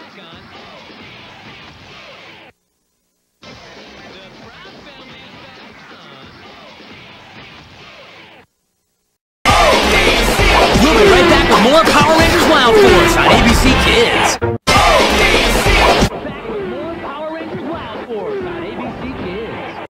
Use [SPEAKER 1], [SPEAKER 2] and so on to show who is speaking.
[SPEAKER 1] back on. The Proud family is back on.
[SPEAKER 2] We'll be right back with more Power Rangers Wild Force on ABC Kids.